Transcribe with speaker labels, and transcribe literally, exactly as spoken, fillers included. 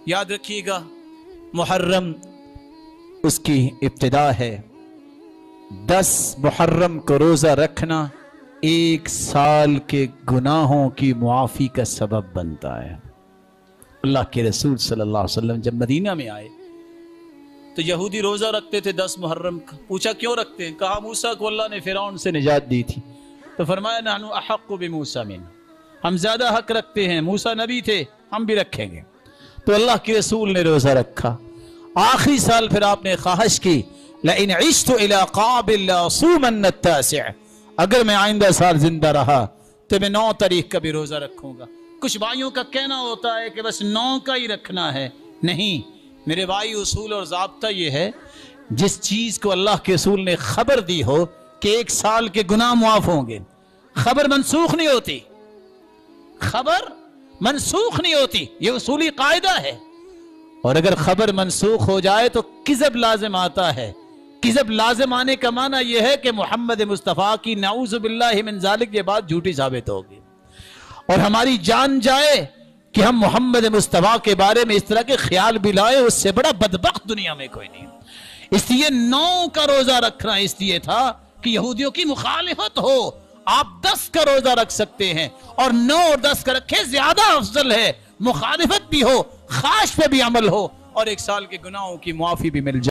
Speaker 1: یاد رکھیے گا محرم اس کی ابتدا ہے. دس محرم کو روزہ رکھنا ایک سال کے گناہوں کی معافی کا سبب بنتا ہے. اللہ کے رسول صلی اللہ علیہ وسلم جب مدینہ میں آئے تو یہودی روزہ رکھتے تھے دس محرم کا. پوچھا کیوں رکھتے ہیں؟ کہا موسیٰ کو اللہ نے فرعون سے نجات دی تھی. تو فرمایا نحن احق بموسیٰ من، ہم زیادہ حق رکھتے ہیں، موسیٰ نبی تھے، ہم بھی رکھیں گے. تو اللہ کے رسول نے روزہ رکھا. آخری سال پھر آپ نے خواہش کی لئن عشت الى قابل لأصومن التاسع، اگر میں آئندہ سال زندہ رہا تو میں نو تاریخ کا بھی روزہ رکھوں گا. کچھ بھائیوں کا کہنا ہوتا ہے کہ بس نو کا ہی رکھنا ہے. نہیں میرے بھائی، اصول اور ضابطہ یہ ہے جس چیز کو اللہ کے رسول نے خبر دی ہو کہ ایک سال کے گناہ معاف ہوں گے، خبر منسوخ نہیں ہوتی، خبر منسوخ نہیں ہوتی، یہ اصولی قاعدہ ہے. اور اگر خبر منسوخ ہو جائے تو کذب لازم آتا ہے. کذب لازم آنے کا معنی یہ ہے کہ محمد مصطفیٰ کی نعوذ باللہ من ذالک یہ بات جھوٹی ثابت ہوگی، اور ہماری جان جائے کہ ہم محمد مصطفیٰ کے بارے میں اس طرح کے خیال بھی لائے، اس سے بڑا بدبخت دنیا میں کوئی نہیں. اس لیے نو کا روزہ رکھنا اس لیے تھا کہ یہودیوں کی مخالفت ہو. آپ دس کا روزہ رکھ سکتے ہیں، اور نو اور دس کا رکھے زیادہ افضل ہے. مخالفت بھی ہو، خواہش پہ بھی عمل ہو، اور ایک سال کے گناہوں کی معافی بھی مل جائے.